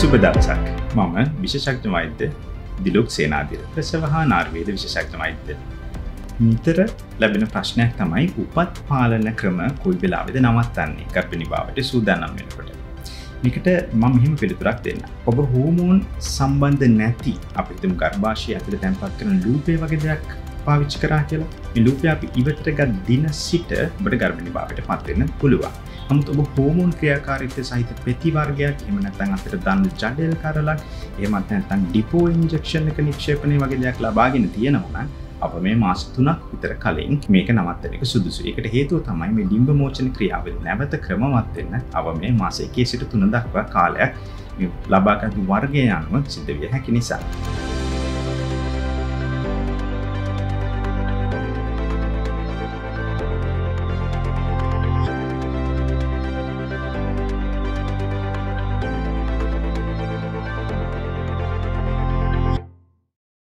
සුබ දවසක්. මම විශේෂඥ වෛද්‍ය දිලුක් සේනාධීර. ප්‍රසව හා නාරවේද විශේෂඥ වෛද්‍ය. නිතර ලැබෙන ප්‍රශ්නයක් තමයි උපත් පාලන ක්‍රම කොයි වෙලාවෙද නවත්තන්නේ ගර්භණී භාවයට සූදානම් වෙනකොට. මේකට මම මෙහෙම පිළිතුරක් දෙන්න. ඔබ හෝමෝන් සම්බන්ධ නැති අපි හිතමු ගර්භාෂය ඇතුළේ තැන්පත් කරන ලූපේ වගේ දෙයක් පාවිච්චි කරා කියලා. මේ ලූපේ අපි ඉවතට ගත් දින සිට ඔබට ගර්භණී භාවයට පත් වෙන්න පුළුවන්. නමුත් ඔබ හෝමෝන් ක්‍රියාකාරීත්වය සහිත පෙති වර්ගයක් එහෙම නැත්නම් අතට දන්න ජඩේල් කරලක් එහෙමත් නැත්නම් ඩිපෝ ඉන්ජෙක්ෂන් එක නික්ෂේපණය වගේ දෙයක් ලබාගෙන තියෙනවා නම් අප මේ මාස 3ක් විතර කලින් මේක නවත්තන එක සුදුසුයි. ඒකට හේතුව තමයි මේ ඩිම්බ මෝචන ක්‍රියාවලිය නැවත ක්‍රමවත් වෙන්න අප මේ මාස 1 සිට 3 දක්වා කාලයක් ලබාගත් වර්ගය අනුව සිද්ධ විය හැකි නිසා.